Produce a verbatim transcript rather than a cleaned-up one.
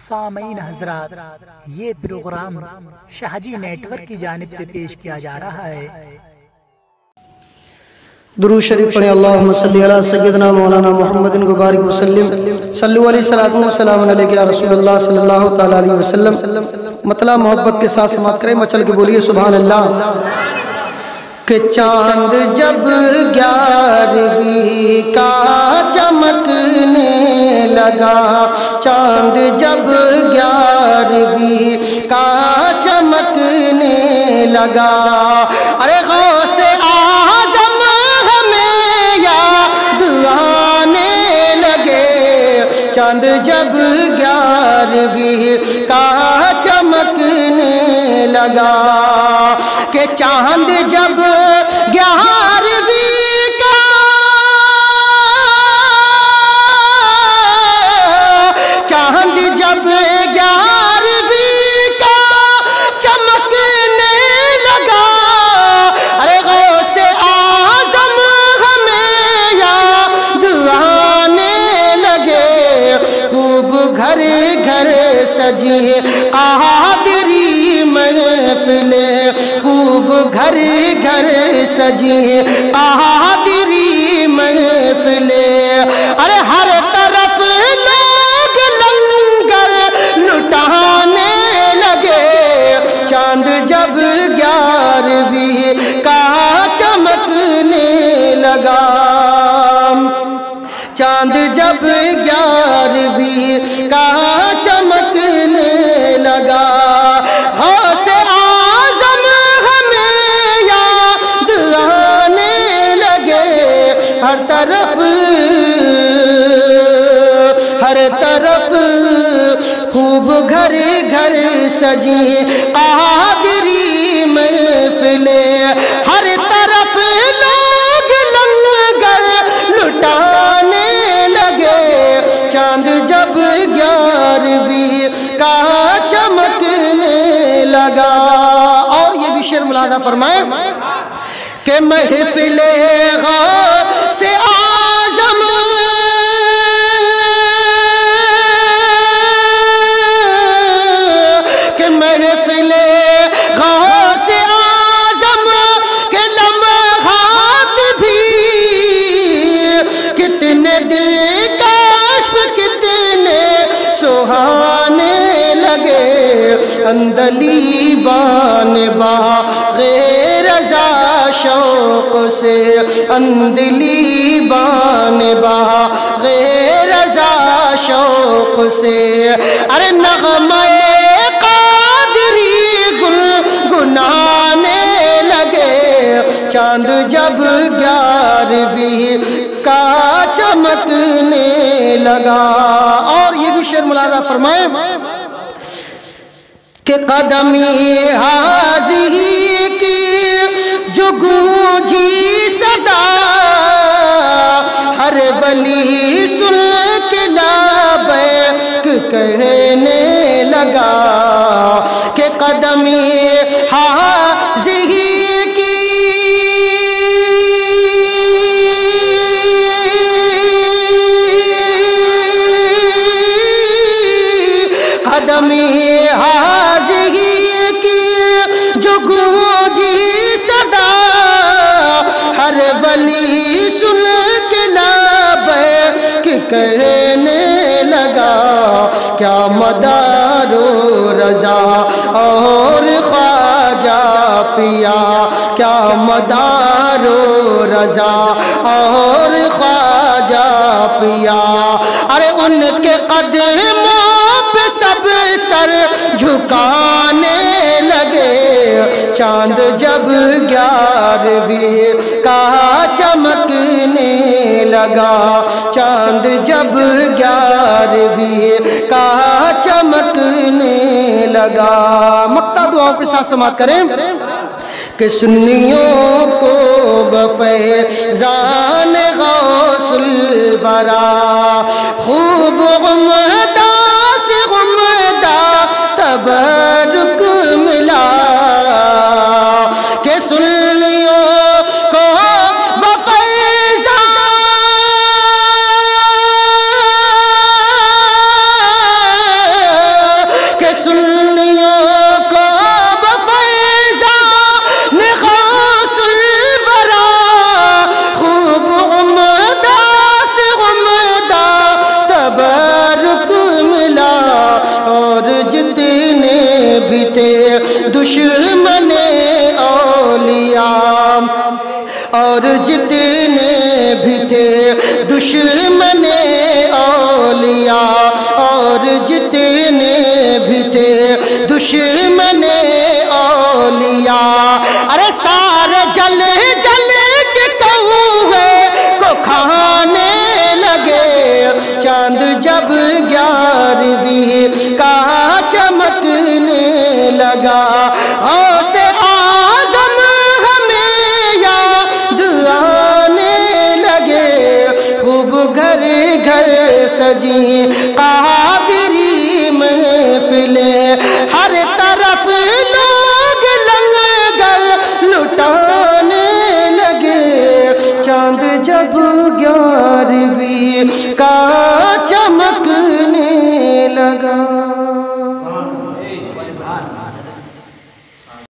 سامعین حضرات، یہ پروگرام شاہجی نیٹ ورک کی جانب سے پیش کیا جا رہا ہے۔ درود شریف پڑھیں۔ اللہم صلی علی سیدنا مولانا محمد مبارک وسلم، صلو علیہ الصلوۃ والسلام علیک یا رسول اللہ صلی اللہ تعالی علیہ وسلم۔ مطلب محبت کے ساتھ سماعت کریں، مچل کے بولیے سبحان اللہ۔ کہ چاند جب گیارہویں کا چمکنے لگا، چاند جب گیارہویں کا چمکنے لگا، ارے غوث اعظم ہمیں یاد آنے لگے، چاند جب گیارہویں کا چمکنے لگا، کہ چاند جب گیارہویں کا چاند جب گیارہویں کا چمکنے لگا، ارے غوث اعظم ہمیں یاد آنے لگے، خوب گھر گھر سجی قادری محفلیں، خوب گھر گھر سجی قادری محفلیں، ارے ہر طرف لوگ لنگر لٹانے لگے، چاند جب گیارہویں کا چمکنے لگا، چاند جب گیارہویں کا چمکنے لگا، غوث اعظم ہمیں یاد آنے لگے، ہر طرف ہر طرف خوب گھر گھر سجی قادری محفلیں، ہر طرف لوگ لنگر لٹانے لگے، چاند جب گیارہویں کا چمکنے لگا۔ اور یہ بھی شعر ملاحظہ فرمائیں کہ محفل غوث اعظم کہ محفل غوث اعظم کے لمحات بھی کتنے دلکش کتنے سہانے لگے، اندلی بان باغ رضا شوق سے، اندلی بان باغ رضا شوق سے، ارے نغمہ قادری گنگنانے لگے، چاند جب گیارہویں کا چمکنے لگا۔ اور یہ بھی شعر ملاحظہ فرمائیں کہ قدمی حاضی کی جو گونجی صدا، ہر ولی سن کے لبیک کہنے لگا، کہ قدمی حاضی کی قدمی ولی سن کے لبیک کہنے لگا، کیا مدار و رضا اور خواجہ پیا، کیا مدار و رضا اور خواجہ پیا، ارے ان کے قدموں پہ سب سر جھکانے لگے، چاند جب گیارہویں کا چمکنے لگا، چاند جب گیارہویں کا چمکنے لگا۔ مقطع دعاؤں کے ساتھ سماعت کریں کہ سنیوں کو بفیضان غوث الورا، خوب عمدہ سے عمدہ تبرک ملا، کہ سنیوں کو بفیضان دشمن اولیاء، ارے سارے جل جل کے کوے کو کھانے لگے، چاند جب گیارہویں کا چمکنے لگا، غوث اعظم ہمیں یاد آنے لگے، خوب گھر گھر سجی قادری محفلیں، ہر طرف لوگ لنگر لٹانے لگے، چاند جب گیارہویں کا